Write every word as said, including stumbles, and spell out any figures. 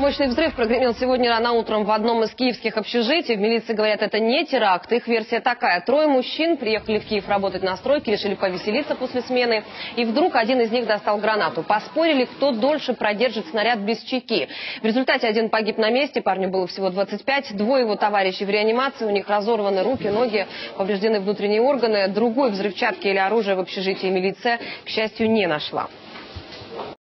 Мощный взрыв прогремел сегодня рано утром в одном из киевских общежитий. В милиции говорят, это не теракт. Их версия такая. Трое мужчин приехали в Киев работать на стройке, решили повеселиться после смены. И вдруг один из них достал гранату. Поспорили, кто дольше продержит снаряд без чеки. В результате один погиб на месте, парню было всего двадцать пять. Двое его товарищей в реанимации, у них разорваны руки, ноги, повреждены внутренние органы. Другой взрывчатки или оружия в общежитии милиция, к счастью, не нашла.